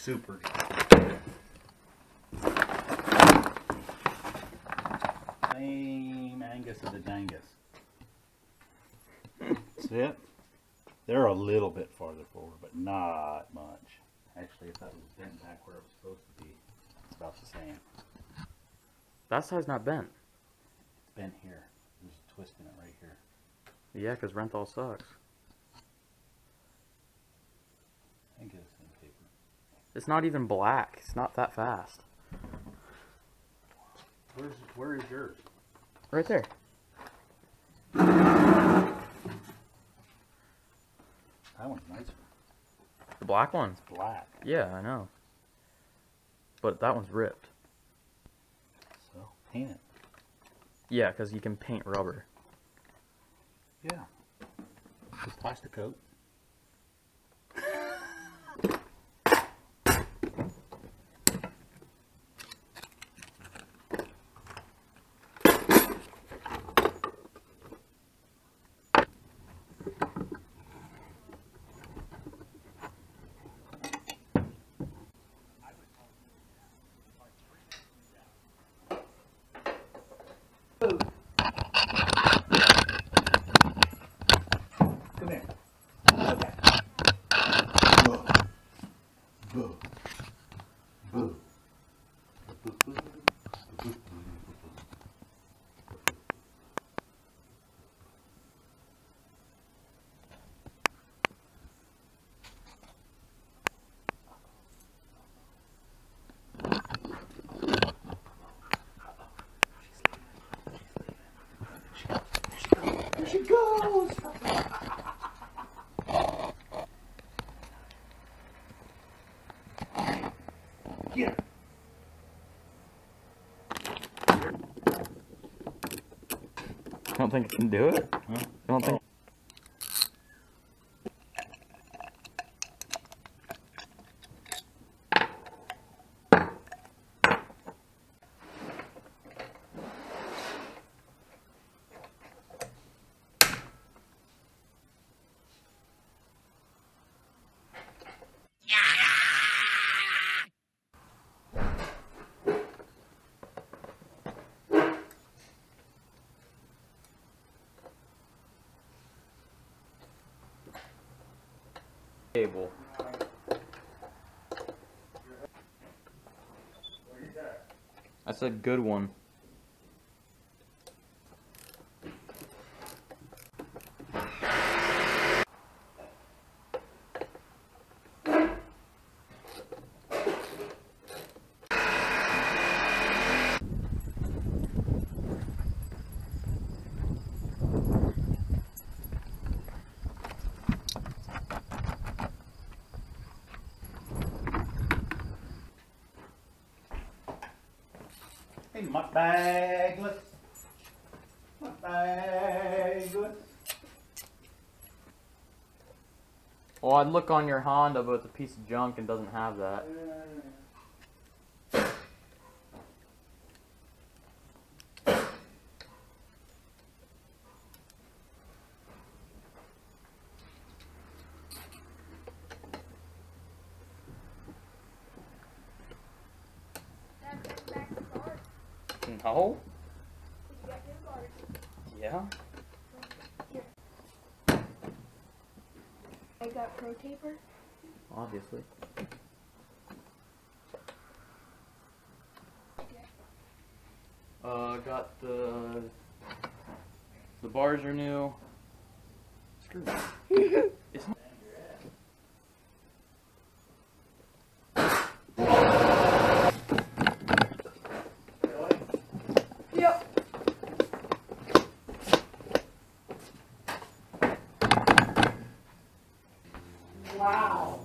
super good. Same Angus as the Dangus. See it? They're a little bit farther forward, but not much. Actually, if that was bent back where it was supposed to be, it's about the same. That side's not bent. It's bent here. I'm just twisting it right here. Yeah, because Renthal sucks. I can get this in paper. It's not even black. It's not that fast. Where is yours? Right there. That one's nicer. The black one. It's black. Yeah, I know. But that one's ripped. So, paint it. Yeah, because you can paint rubber. Yeah. Just plastic coat. Come here. Okay. Boo. Boo. Boo. There she goes! Yeah. I don't think it can do it. Huh? I don't think. Cable. That's a good one. Hey, mutt bagless. Mutt bagless. Well, I'd look on your Honda, but it's a piece of junk and doesn't have that. No? Yeah? I got Pro Taper. Obviously. Got the bars are new. Screw that. It's not. Yep. Wow.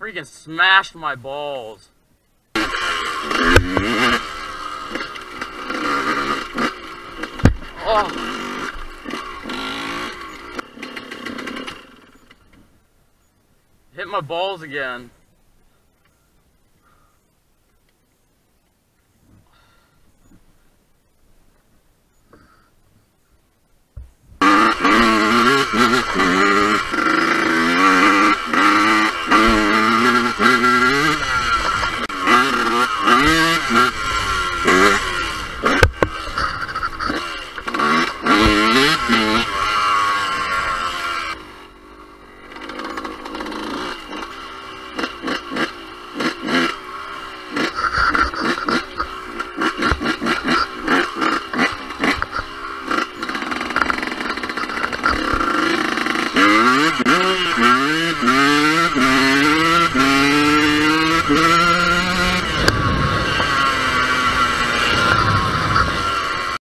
freaking smashed my balls. Oh. Hit my balls again.